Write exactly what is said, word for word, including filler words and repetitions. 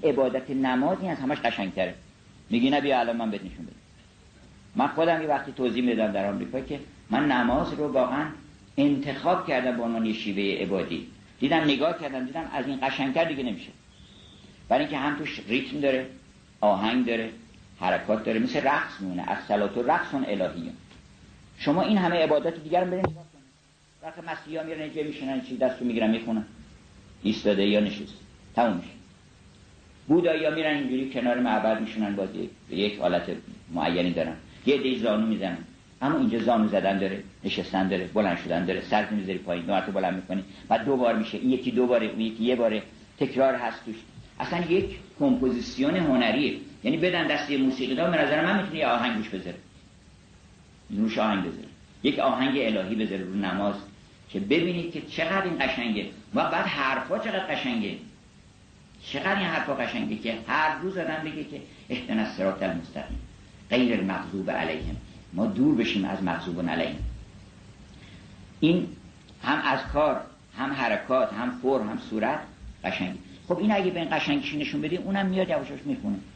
عبادت نمازی از همش قشنگتره. میگی نه بیا الان من بهت نشون بدم. من خودم یه وقتی توضیح میدم در آمریکا که من نماز رو واقعا انتخاب کردم به عنوان شیوه عبادی. دیدم نگاه کردم دیدم از این قشنگتر دیگه نمیشه. برای اینکه هم توش ریتم داره، آهنگ داره، حرکات داره، مثل رقص میمونه. الصلات رقص الهیه. شما این همه عبادات دیگر رو برید نگاه کنید. وقتی مسیحا میرن اینجا میشینن چی دستو میگیرن میخونن، ایستاده یا نشسته، تموم میشه. بودایا میرن اینجوری کنار معبد میشونن، بازی به یک حالت معینی دارن، یه دی زانو میزنن. اما اینجا زانو زدن داره، نشستن داره، بلند شدن داره، سر میذاری پایین، دو مرتبه بلند میکنی، بعد دو بار میشه، این یکی دو باره، اون یکی یه باره، تکرار هست توش. اصلا یک کمپوزیسیون هنریه. یعنی بدن دست موسیقیدان به نظر من میتونه یه آهنگ روش بذاره، روش آهنگ بذاره، یک آهنگ الهی بذاره رو نماز که ببینید که چقدر این قشنگه. و بعد حرفا چقدر قشنگه، چقدر این حرفا قشنگه که هر روز آدم بگه که اهدنا الصراط المستقیم غیر المغضوب علیهم، ما دور بشیم از مغضوب علیهم. این هم از کار، هم حرکات، هم فرم، هم صورت قشنگی. خب این اگه به این قشنگیش نشون بدی، اونم میاد یواشاش میخونه.